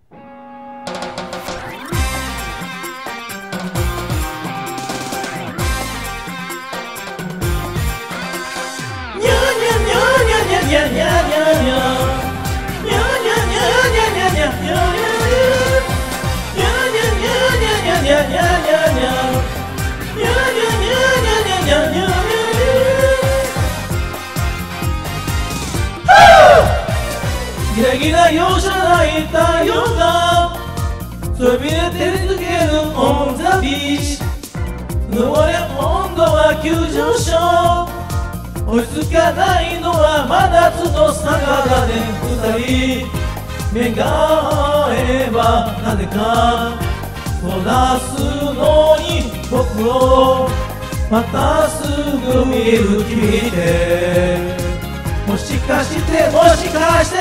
ギラギラ容赦ない太陽がそびえ照りつけるオンザビーチ。上れ温度は急上昇、追いつかないのは真夏の坂だね。二人目が合えばなぜか育すのに僕をまたすぐ見る君ってもしかしてもしかして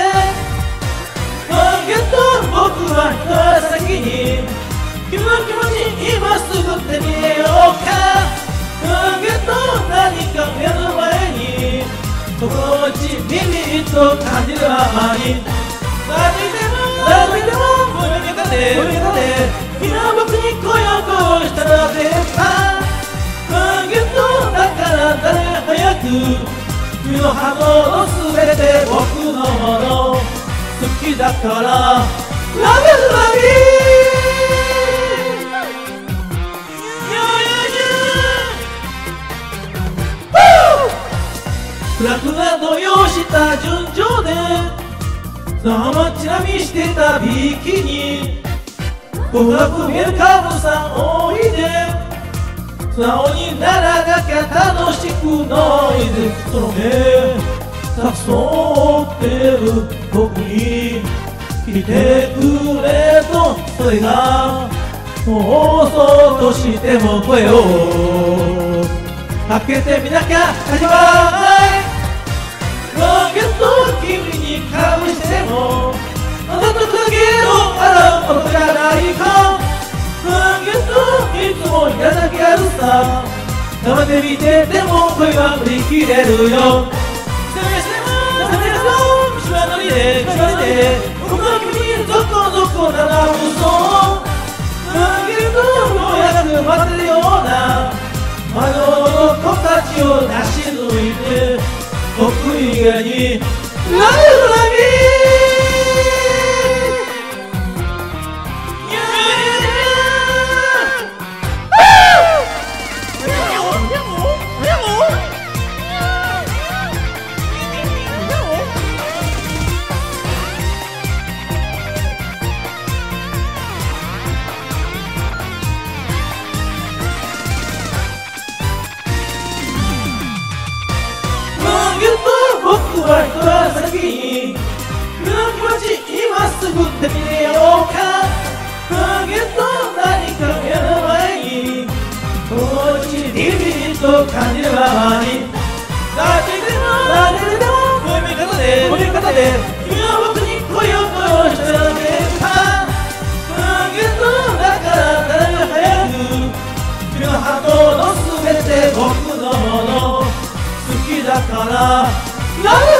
僕は一足先に君の気持ち今すぐ手に入れようか。何か目の前に心持ちビビッと感じるままに誰でも胸にかで今僕に声を越したら絶対だから誰早く君の波動のすべて僕のもの好きだからラブラビーフラフラ動揺した順調で砂浜チラ見してたビキニ極楽見えるカブさんおいで素直にならなきゃ楽しくないぜ。その目誘ってる僕に来てくれとそれがもうそうとしても声をかけてみなきゃ始まらないロケット君にかぶしてもあなただけの洗うことじゃないか。ロケットいつもいただけあるさ生で見てても声は振り切れるよ。口はノリで僕の君にゾコゾコなら嘘ロケットようやく待てるような魔女の子たちを出し抜いて僕以外にラブラビ僕は一足先に君の気持ち今すぐ手に入れようか。何か目の前に心地ビビッと感じるままに誰でもこういう見方で君は僕に声を越してあげた。だから誰が早く君の波動の全て僕のもの好きだからラブ